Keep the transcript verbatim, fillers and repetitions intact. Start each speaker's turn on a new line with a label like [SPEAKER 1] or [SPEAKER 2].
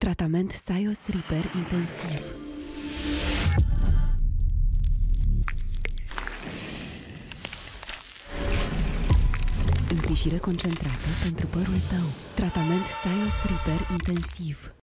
[SPEAKER 1] Tratament Saios Repair intensiv. Îngrijire concentrată pentru părul tău. Tratament Saios Repair intensiv.